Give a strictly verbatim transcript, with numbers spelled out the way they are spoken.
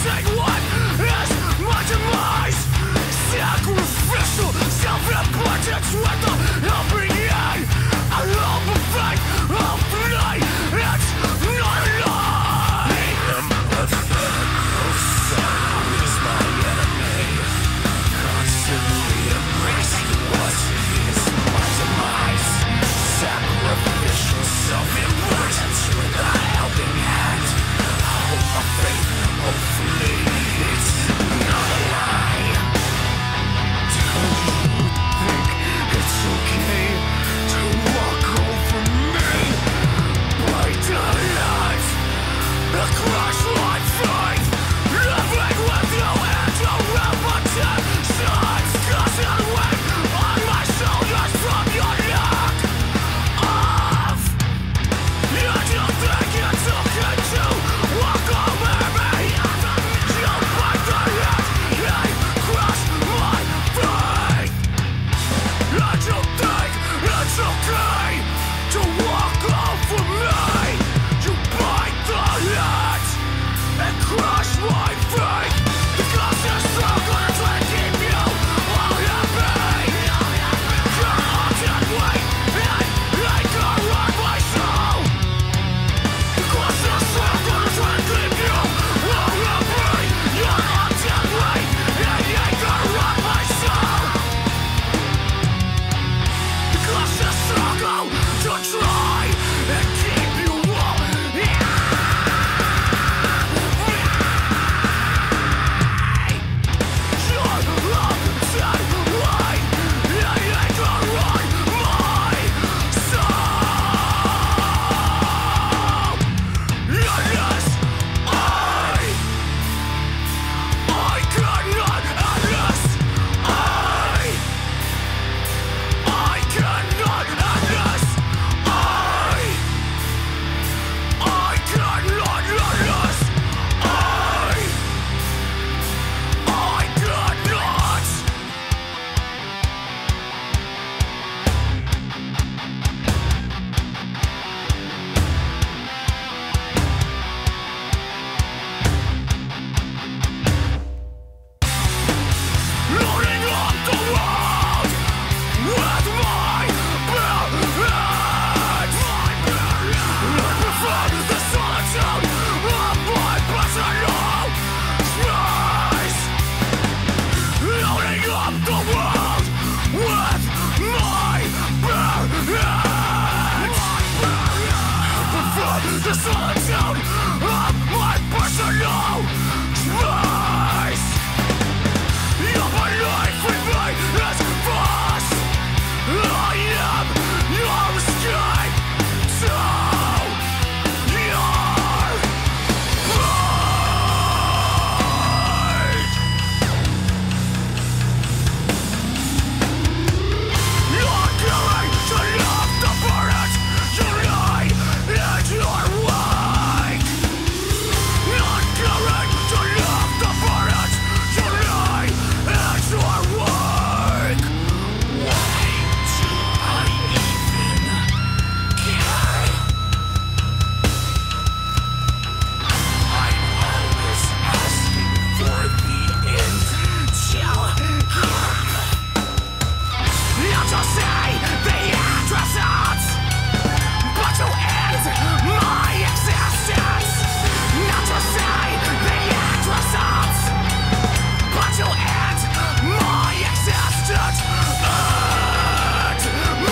take what is my demise. Sacrificial self-importance with the helping hand. I hope and faith of play. It's not a lie. Empathetical son is my enemy, constantly embracing what is my demise. Sacrificial self-importance with a helping hand. Hope of faith, hopefully it's not a lie. Do you think it's okay to walk over me? Break the lights across my faith, living with you into repetitions. Cause I weight on my shoulders from your neck off. You do think it's okay to walk over me? You break the lights across my faith. You do think it's okay to walk over me? You bite the lights and crush my faith. Because you're so gonna try to keep you all happy. You're haunted way and they can run my soul. Because you're so gonna try to keep you all happy. You're haunted way and they can run my soul. Because you struggle to try and keep you all happy. Loading up the world with my bare hands. I prefer the solitude of my personal space. Loading up the world with my bare hands. I prefer the solitude of my personal space. Your life with me is fast. I am your escape to your pride. You're going to lift the burdens you lay in your wake. Not going to lift the burdens you lay in your wake. Why do I even care? I'm always asking for the end till him. You just say the addresses, but to end my existence. Not to say the addresses, but to end my existence. And me.